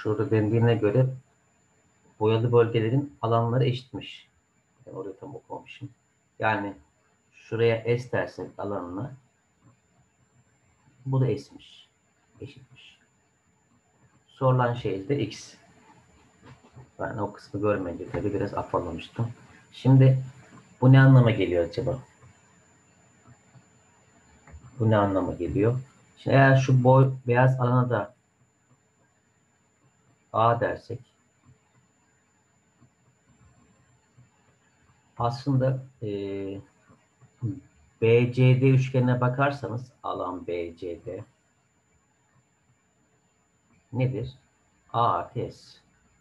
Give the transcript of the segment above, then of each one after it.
şurada dendiğine göre boyalı bölgelerin alanları eşitmiş. Ben orayı tam okumamışım. Yani şuraya S dersek alanına, bu da S'miş. Eşitmiş. Sorulan şey de X. Ben o kısmı görmeyince tabii biraz afallamıştım. Şimdi bu ne anlama geliyor acaba? Bu ne anlama geliyor? Şimdi eğer şu beyaz alana da A dersek, aslında BCD üçgenine bakarsanız alan BCD nedir? A artı S.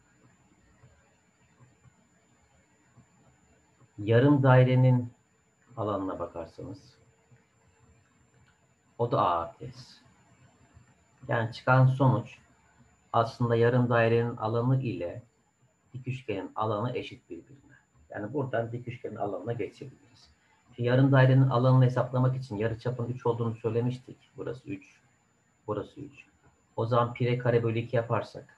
Yarım dairenin alanına bakarsanız o da A artı S. Yani çıkan sonuç aslında yarım dairenin alanı ile dik üçgenin alanı eşit birbirine. Yani buradan dik üçgenin alanına geçebiliriz. Şimdi yarım dairenin alanını hesaplamak için yarıçapın 3 olduğunu söylemiştik. Burası 3, burası 3. O zaman pi kare bölü 2 yaparsak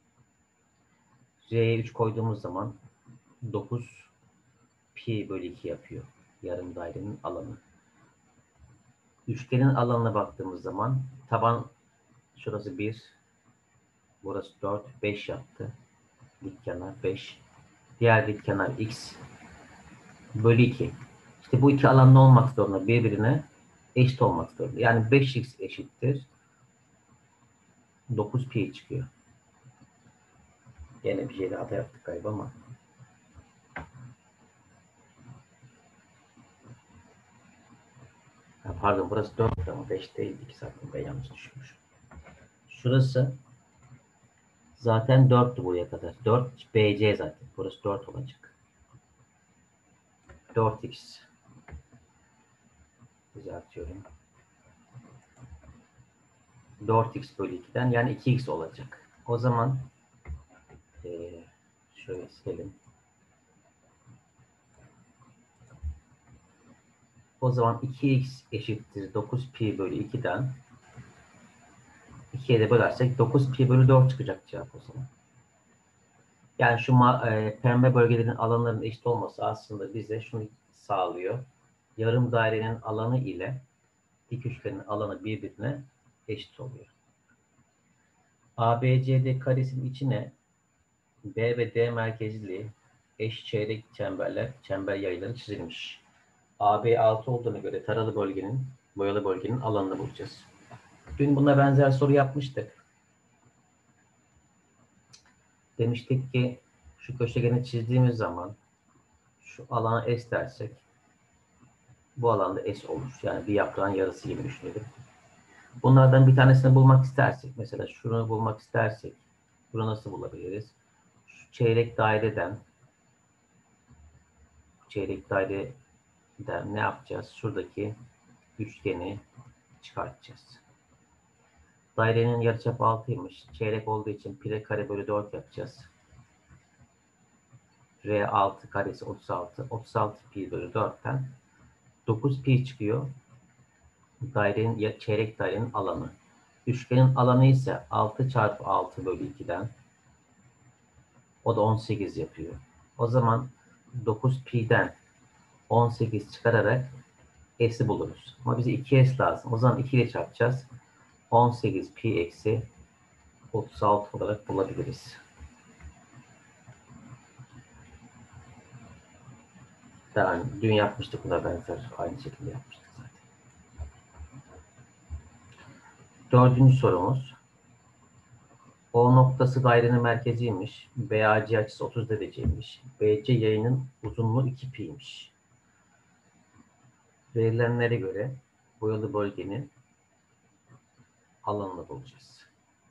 R'ye 3 koyduğumuz zaman 9 pi bölü 2 yapıyor yarım dairenin alanı. Üçgenin alanına baktığımız zaman taban şurası 1, burası 4, 5 yaptı. Dik kenar 5. Diğer dik kenar x bölü 2. İşte bu iki alan ne olmak zorunda? Birbirine eşit olmak zorunda. Yani 5x eşittir 9 pi çıkıyor. Yine bir şeyde hata yaptık galiba ama. Ha, pardon, burası 4 ama 5 değil. 2 zaten ben yanlış düşmüşüm. Şurası zaten 4'tü buraya kadar. 4 BC zaten. Burası 4 olacak. 4x düzeltiyorum. 4x bölü 2'den yani 2x olacak. O zaman şöyle silelim. O zaman 2x eşittir 9 pi bölü 2'den 2'ye de bölersek 9 pi bölü 4 çıkacak cevap o zaman. Yani şu pembe bölgelerin alanlarının eşit olması aslında bize şunu sağlıyor. Yarım dairenin alanı ile dik üçgenin alanı birbirine eşit oluyor. ABCD karesinin içine B ve D merkezli eş çeyrek çember yayları çizilmiş. AB 6 olduğuna göre taralı bölgenin, boyalı bölgenin alanını bulacağız. Dün buna benzer soru yapmıştık. Demiştik ki şu köşegeni çizdiğimiz zaman şu alana S dersek bu alanda S olur. Yani bir yaprağın yarısı gibi düşünelim. Bunlardan bir tanesini bulmak istersek, mesela şunu bulmak istersek bunu nasıl bulabiliriz? Şu çeyrek daireden ne yapacağız? Şuradaki üçgeni çıkartacağız. Dairenin yarıçapı 6'ymış. Çeyrek olduğu için pi kare bölü 4 yapacağız. R6 karesi 36. 36 pi bölü 4'ten 9 pi çıkıyor. Çeyrek dairenin alanı. Üçgenin alanı ise 6 çarpı 6 bölü 2'den o da 18 yapıyor. O zaman 9 pi'den 18 çıkararak s'i buluruz. Ama bize 2s lazım. O zaman 2 ile çarpacağız. 18 pi eksi 36 olarak bulabiliriz. Yani dün yapmıştık, buna benzer aynı şekilde yapmıştık zaten. Dördüncü sorumuz. O noktası dairenin merkeziymiş. BAC açısı 30 dereceymiş. BC yayının uzunluğu 2 pi'ymiş. Verilenlere göre boyalı bölgenin alanını bulacağız.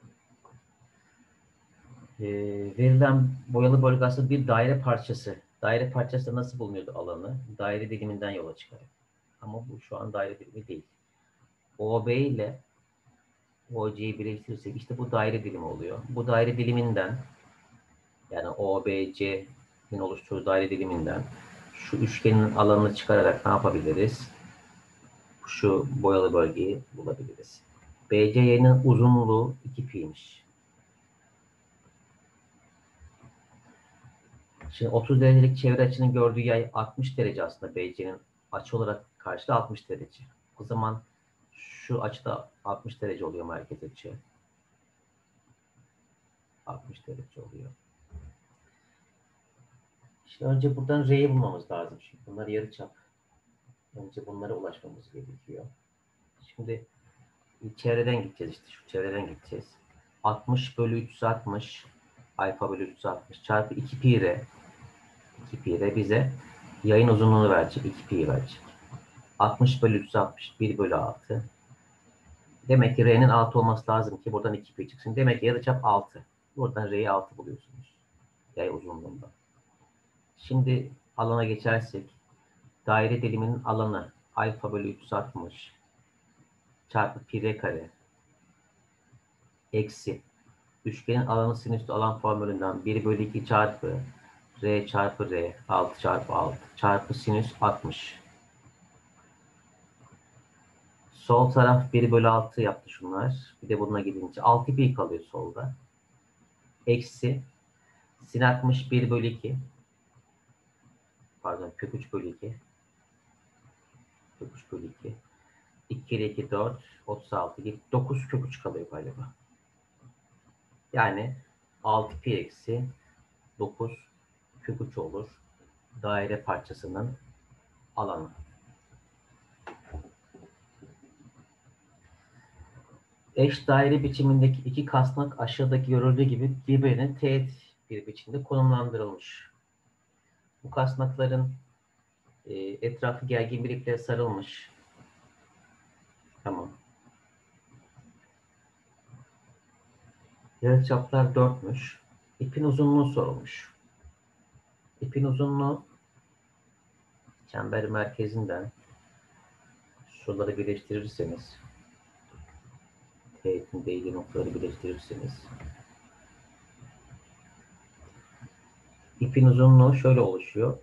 Verilen boyalı bölge aslında bir daire parçası. Daire parçası nasıl bulunuyordu alanı? Daire diliminden yola çıkarak. Ama bu şu an daire dilimi değil. OB ile OC'yi birleştirirsek işte bu daire dilimi oluyor. Bu daire diliminden, yani OBC'nin oluşturduğu daire diliminden şu üçgenin alanını çıkararak ne yapabiliriz? Şu boyalı bölgeyi bulabiliriz. BC yayının uzunluğu 2 pi'ymiş. Şimdi 30 derecelik çevre açının gördüğü yay 60 derece aslında BC'nin açı olarak karşılığı 60 derece. O zaman şu açıda 60 derece oluyor merkez açı. 60 derece oluyor. Şimdi önce buradan R'yi bulmamız lazım. Çünkü bunlar yarıçap. Önce bunlara ulaşmamız gerekiyor. Şimdi çevreden gideceğiz işte. Şu çevreden gideceğiz. 60 bölü 360 alfa bölü 360 çarpı 2 pi r. 2 pi r bize yayın uzunluğunu verecek. 2 pi verecek. 60 bölü 360 1 bölü 6. Demek ki R'nin 6 olması lazım ki buradan 2 pi çıksın. Demek ki yarıçap 6. Buradan R'yi 6 buluyorsunuz. Yay uzunluğunda. Şimdi alana geçersek daire diliminin alanı alfa bölü 360 çarpı pi r kare eksi üçgenin alanı sinüslü alan formülünden 1 bölü 2 çarpı r çarpı r 6 çarpı 6 çarpı sinüs 60. Sol taraf 1 bölü 6 yaptı şunlar. Bir de bununla gidince 6 pi kalıyor solda. Eksi sin 60 1 bölü 2. Pardon kök 3 bölü 2. Kök 3 bölü 2. 2 kere 2 4. 36 9 kök 3 kalıyor galiba. Yani 6 pi eksi 9 kök 3 olur. Daire parçasının alanı. Eş daire biçimindeki iki kasnak aşağıdaki görüldüğü gibi birbirine teğet bir biçimde konumlandırılmış. Bu kasnakların etrafı gergin bir iple sarılmış. Tamam. Yarıçaplar 4'müş. İpin uzunluğu sorulmuş. İpin uzunluğu çember merkezinden şuraları birleştirirseniz teğetin değdiği noktaları birleştirirseniz ipin uzunluğu şöyle oluşuyor.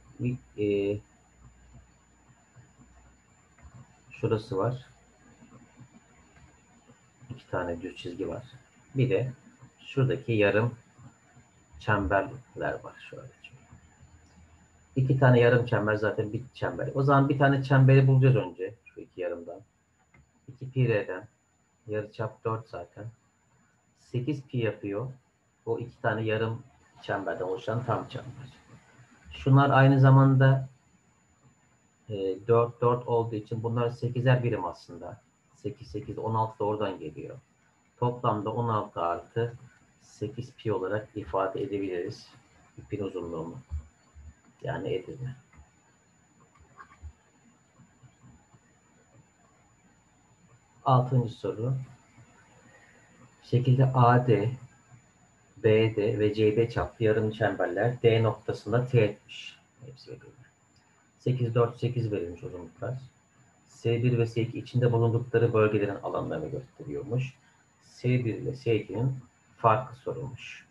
Şurası var. 2 tane düz çizgi var. Bir de şuradaki yarım çemberler var. Şöyle. 2 tane yarım çember zaten bir çember. O zaman bir tane çemberi bulacağız önce. Şu iki yarımdan. 2 pi r'den. Yarıçap 4 zaten. 8 pi yapıyor. O 2 tane yarım çemberden oluşan tam çember. Şunlar aynı zamanda 4 4 olduğu için bunlar 8'er birim aslında. 8 8 16 da oradan geliyor. Toplamda 16 artı 8 pi olarak ifade edebiliriz ipin uzunluğunu. Yani Edirne. Altıncı soru. Şekilde AD, BD ve CD çaplı yarım çemberler D noktasında teğetmiş. Hepsi verilmiş. 8, 4, 8 verilmiş uzunluklar. S1 ve S2 içinde bulundukları bölgelerin alanlarını gösteriyormuş. S1 ile S2'nin farkı sorulmuş.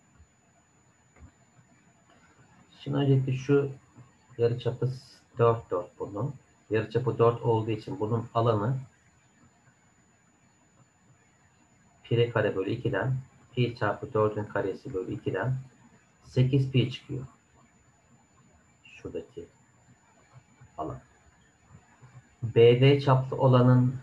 Şimdi öncelikle şu yarıçapı 4, 4 bunun. Yarıçapı 4 olduğu için bunun alanı pi kare bölü 2'den pi çarpı 4'ün karesi bölü 2'den 8 pi çıkıyor. Şuradaki alan. BD çaplı olanın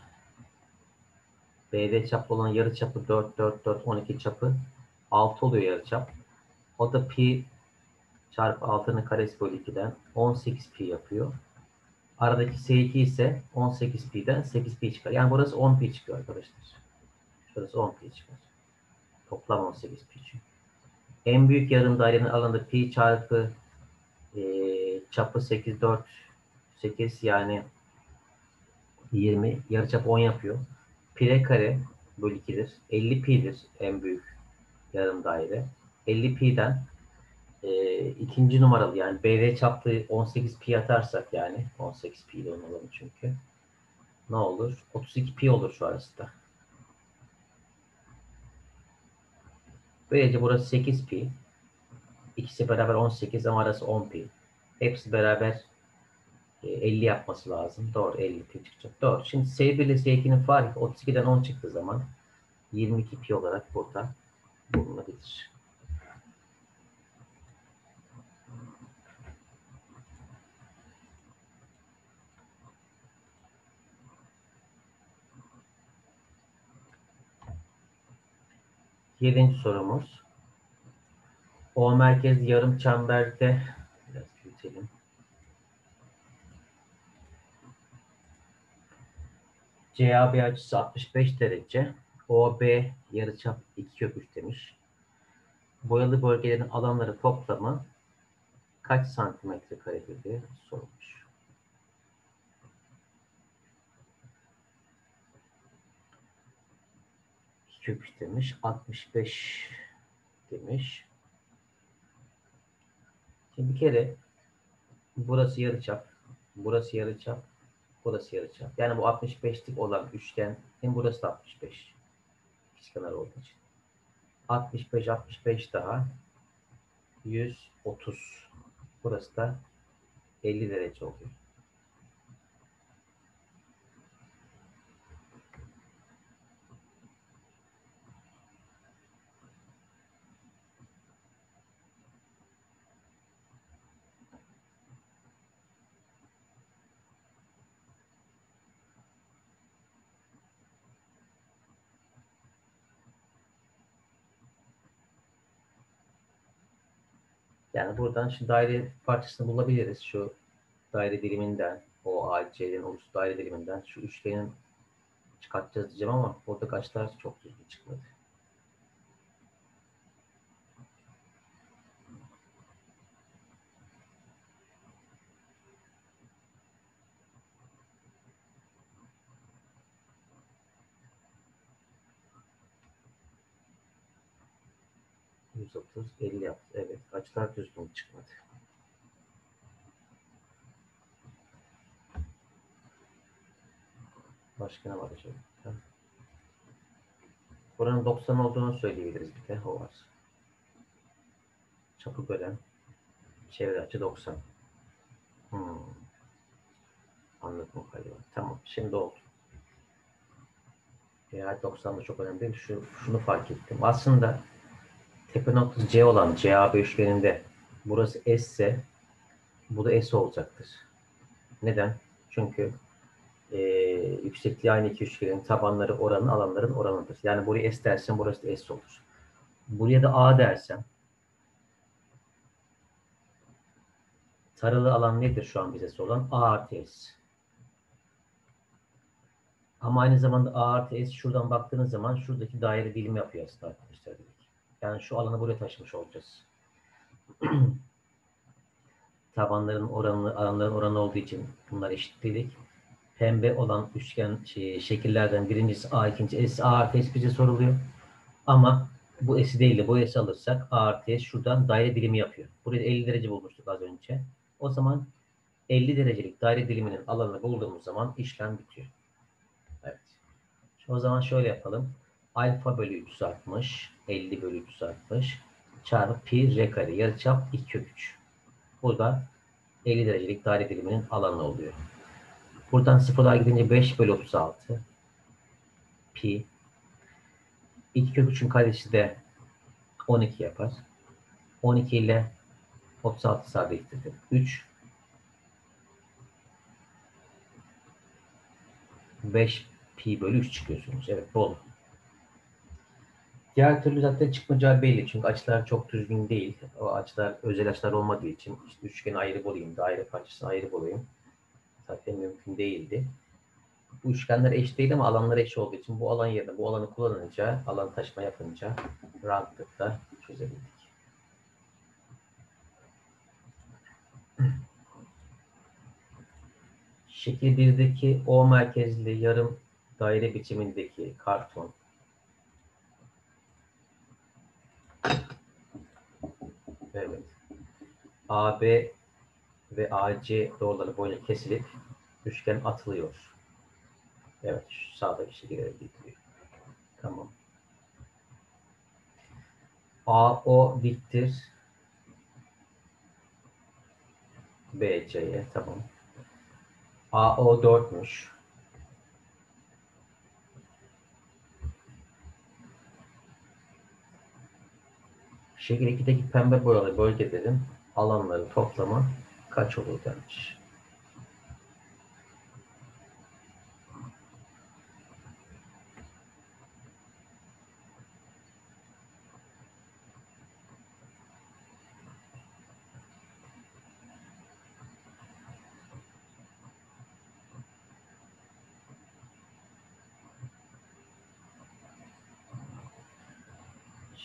yarıçapı 4, 4, 4, 12 çapı 6 oluyor yarıçap. O da pi çarpı 6'nın karesi bölü 2'den 18 pi yapıyor. Aradaki S2 ise 18 pi'den 8 pi çıkar. Yani burası 10 pi çıkıyor arkadaşlar. Şurası 10 pi çıkar. Toplam 18 pi çünkü. En büyük yarım dairenin alanı pi çarpı çapı 8, 4, 8 yani 20. Yarıçap 10 yapıyor. Pi kare bölü 2'dir. 50 pi'dir en büyük yarım daire. 50 pi'den ikinci numaralı yani BD çaplı 18 pi atarsak yani 18 pi ile onun alanı çünkü ne olur? 32 pi olur şu arasında. Böylece burası 8 pi. İkisi beraber 18 ama arası 10 pi. Hepsi beraber 50 yapması lazım. Doğru 50 pi çıkacak. Doğru. Şimdi S1 ile S2'nin farkı 32'den 10 çıktığı zaman 22 pi olarak burada bulunabilir. 7. sorumuz. O merkezli yarım çemberde biraz büyütelim. CAB açısı 65 derece. OB yarıçap 2/3 demiş. Boyalı bölgelerin alanları toplamı kaç santimetre karedir diye sorulmuş. Kök demiş. 65 demiş. Şimdi bir kere burası yarıçap. Burası yarıçap. Burası yarıçap. Yani bu 65'lik olan üçgen. Hem burası da 65. İkizkenar olduğu için. 65, 65 daha. 130. Burası da 50 derece oluyor. Yani buradan şu daire parçasını bulabiliriz. Şu daire diliminden, o AC'nin oluştuğu daire diliminden şu üçgenin çıkartacağız diyeceğim ama buradaki açılar çok düzgün çıkmadı. %30, 50 yaptı. Evet, açılar düzgün çıkmadı. Başka ne var acaba? Buranın 90 olduğunu söyleyebiliriz bir de. O var. Çapı bölen çevre açı 90. Anladım galiba. Tamam. Şimdi oldu. Yani 90 da çok önemli değil. Şunu fark ettim. Aslında tepe noktası C olan CAB üçgeninde burası S ise bu da S olacaktır. Neden? Çünkü yüksekliği aynı iki üçgenin tabanları oranı alanların oranıdır. Yani buraya S dersen burası da S olur. Buraya da A dersen taralı alan nedir şu an bize sorulan? A artı S. Ama aynı zamanda A artı S şuradan baktığınız zaman şuradaki daire dilim yapıyor aslında arkadaşlar. Yani şu alanı buraya taşımış olacağız. Tabanların oranı, alanların oranı olduğu için bunlar eşit dedik. Pembe olan üçgen şekillerden birincisi A, ikincisi S, A artı S bize soruluyor. Ama bu S'i değil de bu S'i alırsak A artı S şuradan daire dilimi yapıyor. Buraya 50 derece bulmuştuk az önce. O zaman 50 derecelik daire diliminin alanını bulduğumuz zaman işlem bitiyor. Evet. O zaman şöyle yapalım. Alfa bölü 360, 50 bölü 360 çarpı pi r kare yarıçap 2 kök 3. Bu da 50 derecelik daire diliminin alanı oluyor. Buradan sıfırlar gidince 5 bölü 36 pi 2 kök 3'ün karesi de 12 yapar. 12 ile 36 sadeleştirdim. 3 5 pi bölü 3 çıkıyorsunuz. Evet bu olur. Diğer türlü zaten çıkmayacağı belli. Çünkü açılar çok düzgün değil. O açılar özel açılar olmadığı için işte üçgeni ayrı bulayım, daire parçasını ayrı bulayım. Zaten mümkün değildi. Bu üçgenler eş değil ama alanları eş olduğu için bu alan yerine bu alanı kullanınca, alan taşıma yapınca rahatlıkla çözebildik. Şekil 1'deki O merkezli yarım daire biçimindeki karton evet. AB ve AC doğruları boyunca kesilip üçgen atılıyor. Evet, şu sağdaki şekilde getiriyor. Tamam. AO diktir BC'ye. Tamam. AO 4'müş. Şekil 2'deki pembe boyalı bölgelerin alanları toplamı kaç olur demiş.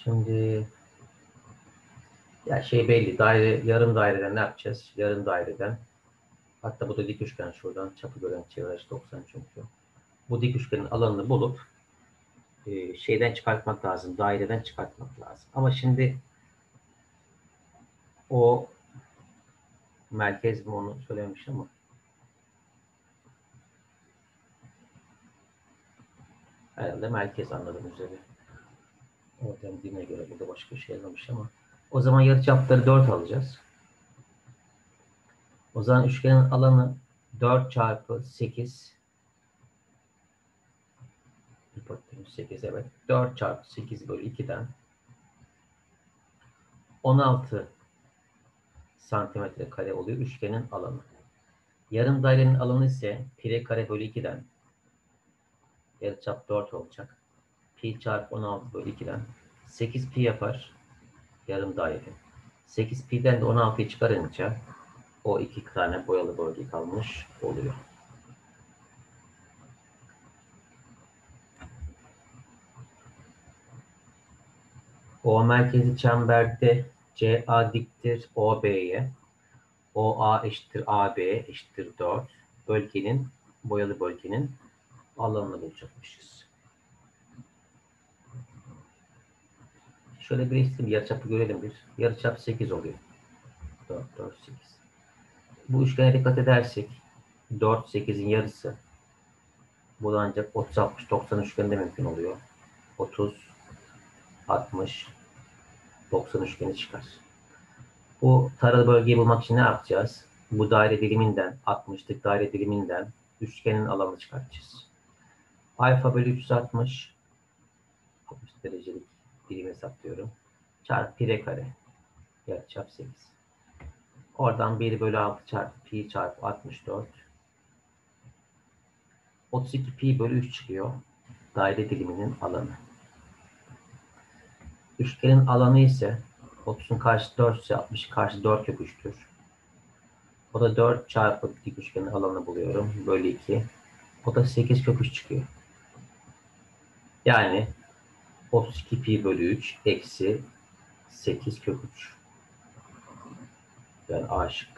Şimdi ya şey belli. Daire, yarım daireden ne yapacağız? Yarım daireden. Hatta bu da dik üçgen şuradan. Çapı gören çevre açı 90 çünkü. Bu dik üçgenin alanını bulup şeyden çıkartmak lazım. Daireden çıkartmak lazım. Ama şimdi o merkez mi onu söylemiş ama herhalde merkez anladığım üzere. Oradan birine göre burada başka bir şey yazmamış ama o zaman yarıçapları 4 alacağız. O zaman üçgenin alanı 4 çarpı 8 hipotenüs 8 evet. 4 çarpı 8 bölü 2'den 16 santimetre kare oluyor üçgenin alanı. Yarım dairenin alanı ise pi kare bölü 2'den yarıçap 4 olacak. Pi çarpı 16 bölü 2'den 8 pi yapar yarım daire. 8 pi'den de 16'yı çıkarınca o iki tane boyalı bölge kalmış oluyor. O merkezi çemberde CA diktir OB'ye. OA eşittir AB eşittir 4. Bölgenin, boyalı bölgenin alanını bulacakmışız. Şöyle bir isim yarıçapı görelim bir. Yarıçap 8 oluyor. 4, 4, 8. Bu üçgene dikkat edersek 4, 8'in yarısı. Bu da ancak 30, 60, 90 üçgeninde mümkün oluyor. 30, 60, 90 üçgeni çıkar. Bu taralı bölgeyi bulmak için ne yapacağız? Bu daire diliminden, 60'lık daire diliminden üçgenin alanını çıkartacağız. Alfa bölü 360, 60 derecelik dilimi hesaplıyorum. Çarpı pi kare. Yarıçap 8. Oradan 1 bölü 6 çarpı pi çarpı 64. 32 pi bölü 3 çıkıyor. Daire diliminin alanı. Üçgenin alanı ise 30'un karşısı 4 ise 60'ın karşısı 4 kök 3'tür. O da 4 çarpı dik üçgenin alanını buluyorum. Bölü 2. O da 8 kök 3 çıkıyor. Yani 32 pi bölü 3 eksi 8 kök 3. Yani A şıkkı.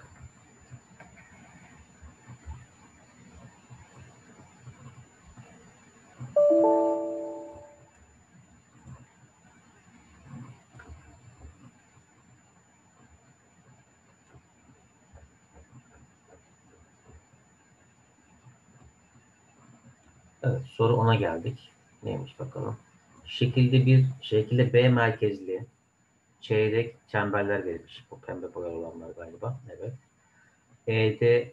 Evet, soru 10'a geldik. Neymiş bakalım. Şekilde B merkezli çeyrek çemberler verilmiş. Bu pembe boyalı olanlar galiba. Evet. ED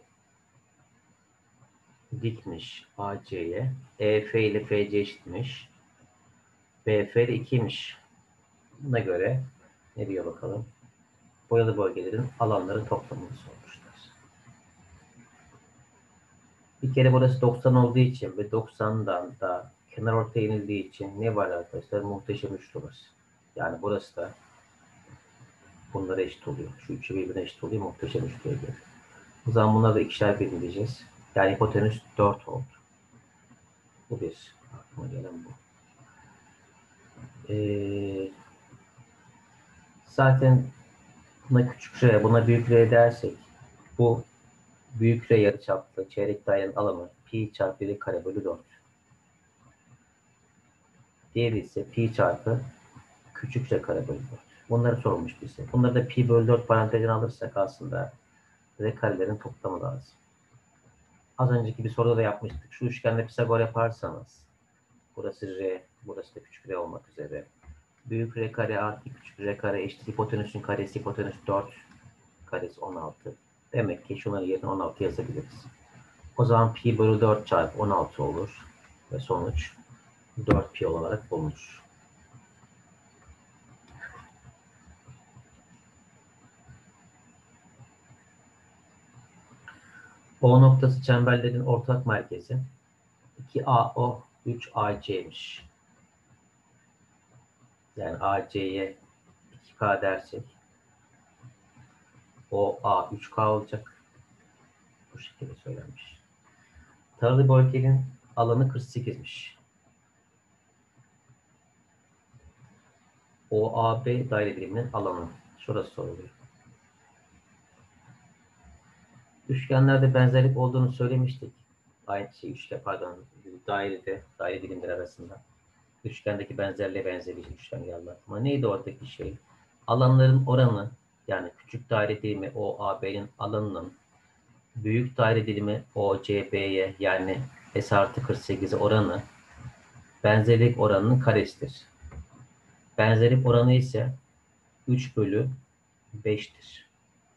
dikmiş AC'ye. EF ile FC eşitmiş. BF de 2'ymiş. Buna göre ne diyor bakalım. Boyalı bölgelerin alanları toplamını sormuşlar. Bir kere burası 90 olduğu için ve 90'dan da kenar ortaya inildiği için ne var arkadaşlar? Muhteşem üçlü var. Yani burası da bunlara eşit oluyor. Şu üçü birbirine eşit oluyor muhteşem üçlüye göre. O zaman bunları da ikişer belirleyeceğiz. Yani hipotenüs 4 oldu. Bu bir. Aklıma gelen bu. Zaten buna küçük R, buna büyük R dersek bu büyük R yarıçaplı çeyrek dairenin alanı pi çarpı 1 kare bölü 4. Diğeri ise pi çarpı küçük R kare bölü 4. Bunları sorulmuş bize. Bunları da pi bölü 4 parantezine alırsak aslında R karelerin toplamı lazım. Az önceki bir soruda da yapmıştık. Şu üçgende Pisagor yaparsanız burası R, burası da küçük R olmak üzere. Büyük R kare artı küçük R kare eşittir hipotenüsün karesi hipotenüs 4 karesi 16. Demek ki şunların yerine 16 yazabiliriz. O zaman pi bölü 4 çarpı 16 olur. Ve sonuç 4 pi olarak bulunur. O noktası çemberlerin ortak merkezi 2AO 3AC'miş. Yani AC'ye 2K dersek OA 3K olacak. Bu şekilde söylenmiş. Taralı bölgenin alanı 48'miş. OAB daire diliminin alanı. Şurası soruluyor. Üçgenlerde benzerlik olduğunu söylemiştik. Aynı şey üçgen, pardon, daire dilimleri arasında. Üçgendeki benzerliğe benzemiş üçgen geldi aklıma. Neydi oradaki şey? Alanların oranı, yani küçük daire dilimi OAB'nin alanının büyük daire dilimi OCB'ye, yani S artı 48'e oranı benzerlik oranının karesidir. Benzerlik oranı ise 3 bölü 5'tir.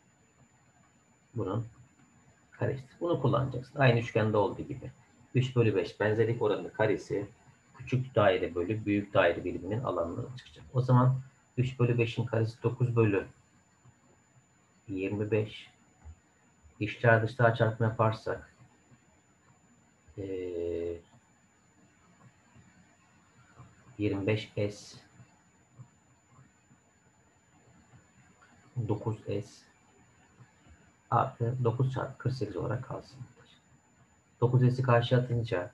Bunun karesidir. Bunu kullanacaksın. Aynı üçgende olduğu gibi. 3 bölü 5 benzerlik oranının karesi küçük daire bölü büyük daire biriminin alanına çıkacak. O zaman 3 bölü 5'in karesi 9 bölü 25. İçler dışlar çarpımı yaparsak 25S 9S artı 9 çarpı 48 olarak kalsın. 9S'i karşıya atınca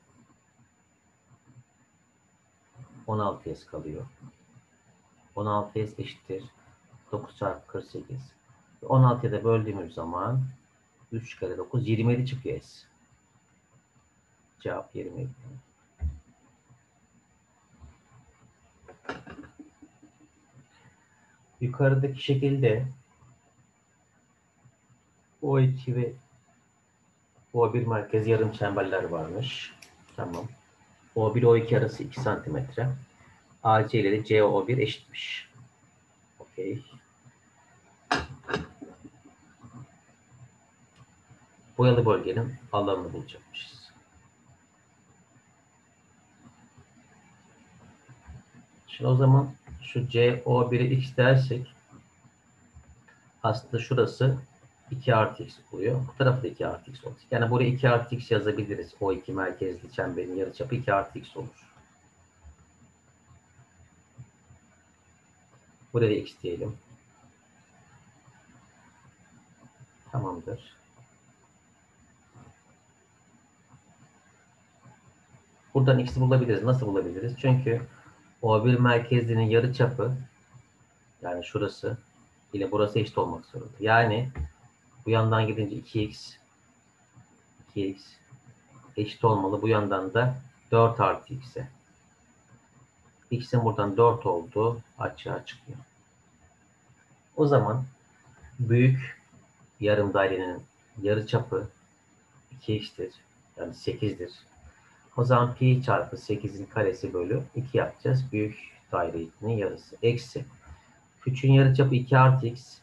16S kalıyor. 16S eşittir 9 çarpı 48. 16'ya da böldüğümüz zaman 3 kere 9 27 çıkıyor S. Cevap 27. Yukarıdaki şekilde O2 ve O1 merkez yarım çemberler varmış. Tamam. O1 O2 arası 2 santimetre. AC ile de CO1 eşitmiş. Okey. Boyalı bölgenin alanını bulacakmışız. Şimdi o zaman şu CO1'e x dersek aslında şurası 2 artı x oluyor. Bu tarafı da 2 artı x olacak. Yani buraya 2 artı x yazabiliriz. O2 merkezli çemberin yarıçapı 2 artı x olur. Buraya x diyelim. Tamamdır. Buradan x'i bulabiliriz. Nasıl bulabiliriz? Çünkü O1 merkezlinin yarıçapı, yani şurası ile burası eşit olmak zorunda. Yani bu yandan gidince 2x eşit olmalı. Bu yandan da 4 artı x'e. X'in buradan 4 olduğu açığa çıkıyor. O zaman büyük yarım dairenin yarıçapı 2x'tir. Yani 8'dir. O zaman pi çarpı 8'in karesi bölü 2 yapacağız. Büyük dairenin yarısı. Eksi. Küçüğün yarıçapı 2 artı x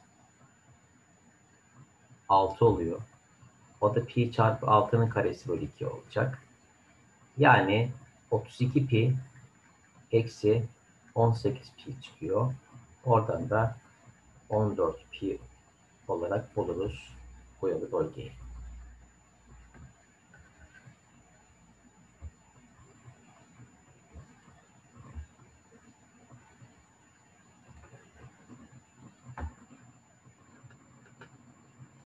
6 oluyor. O da pi çarpı 6'nın karesi bölü 2 olacak. Yani 32 pi eksi 18 pi çıkıyor. Oradan da 14 pi olarak buluruz boyalı bölgeyi.